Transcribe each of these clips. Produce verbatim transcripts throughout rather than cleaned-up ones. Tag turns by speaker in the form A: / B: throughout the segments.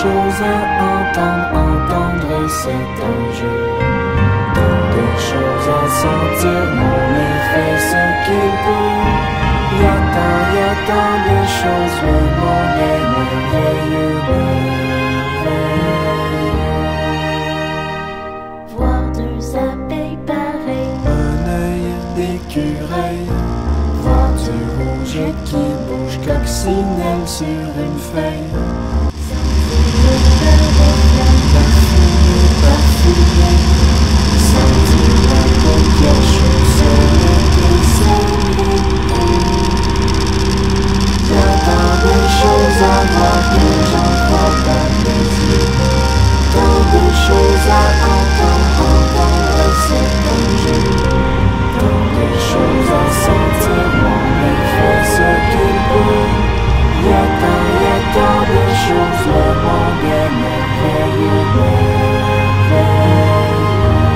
A: choses à entendre, entendre c'est un jeu. Tant de choses à sentir, mon effet ce qu'il peut. Y'a tant, y'a tant de choses, le monde est merveilleux, merveilleux.
B: Voir deux abeilles pareilles,
A: Un œil d'écureuil, voir du rouge qui bouge coccinelle sur une feuille. Parfumée, sentir la paupière chaude sur l'été, sur l'été. Y'a tant de choses à voir que j'en crois pas mes yeux. Tant de choses à entendre, entendre c'est un jeu. Tant de choses à sentir, mon effet ce qu'il peut. Y'a tant, y'a tant de choses, le monde est merveilleux, merveilleux.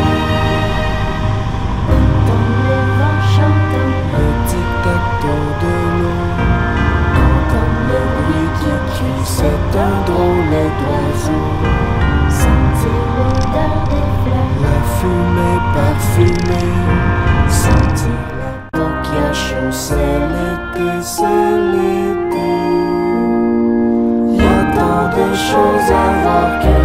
B: entendre le vent chantant,
A: Le tic-tac-toe de l'eau, entendre le bruit qui crie, c'est un drôle d'oiseau.
B: sentir l'odeur des fleurs,
A: La fumée parfumée, sentir la peau qui a chaud, c'est l'été, c'est l'été. Y'a tant de choses à voir que